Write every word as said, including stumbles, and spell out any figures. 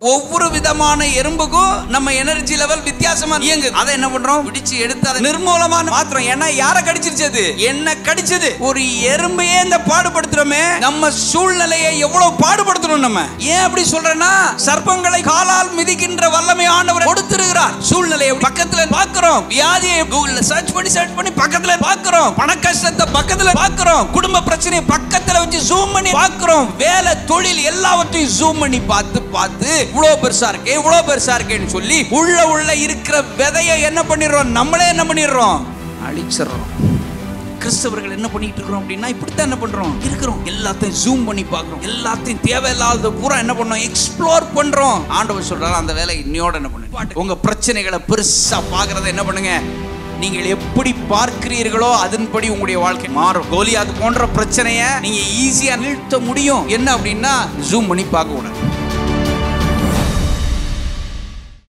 ஒவ்வொரு விதமான எறும்புக்கும் நம்ம எனர்ஜி லெவல் வித்தியாசமா இயங்குது. அதை என்ன பண்றோம்? பிடிச்சு எடுத்து அதை நிர்மூலமான மாத்திரம். ஏன்னா யாரை கடிச்சிருச்சது? என்ன கடிச்சது? ஒரு எறும்பையே இந்த பாடுபடுத்துறோமே, நம்ம சூழ்நிலையை எவ்வளவு பாடுபடுத்தணும் நம்ம. ஏன் அப்படி சொல்றேன்னா, சர்ப்பங்களை காலால் மிதிக்கின்ற வல்லமை ஆண்டவர் கொடுத்திருக்கிறார். சூழ்நிலையை பக்கத்துல பார்க்கிறோம், வியாதியை கூகுள்ல சர்ச் பண்ணி சர்ச் பண்ணி பக்கத்துல பார்க்கிறோம், பண கஷ்டத்தை பக்கத்துல பார்க்கிறோம், குடும்ப பிரச்சனையை பக்கத்துல வச்சு ஜூம் பண்ணி பார்க்கிறோம், வேலை தொழில் எல்லாவற்றையும் ஜூம் பண்ணி பார்த்து பார்த்து இவ்வளவு பெருசா இருக்கு இவ்வளவு பெருசா இருக்கேன்னு சொல்லி உள்ள உள்ள இருக்கிற விதையை என்ன பண்ணிடுறோம்? நம்மளே என்ன பண்ணிடுறோம்? அழிச்சிடறோம். கிறிஸ்தவர்கள் என்ன பண்ணிட்டு இருக்கிறோம் அப்படின்னா, இப்படித்தான் என்ன பண்றோம் இருக்கிறோம். எல்லாத்தையும் ஜூம் பண்ணி பார்க்கிறோம், எல்லாத்தையும் தேவையில்லாத பூரா என்ன பண்ணோம்? எக்ஸ்ப்ளோர் பண்றோம். ஆண்டவர் சொல்றாரு, அந்த வேலை இன்னையோட என்ன பண்ணுங்க. உங்க பிரச்சனைகளை பெருசா பார்க்கறத என்ன பண்ணுங்க? நீங்கள் எப்படி பார்க்கிறீர்களோ அதன்படி உங்களுடைய வாழ்க்கை மாறும். கோலியாத் போன்ற பிரச்சனையை நீங்க ஈஸியா நிறுத்த முடியும். என்ன அப்படின்னா, ஜூம் பண்ணி பார்க்க கூடாது.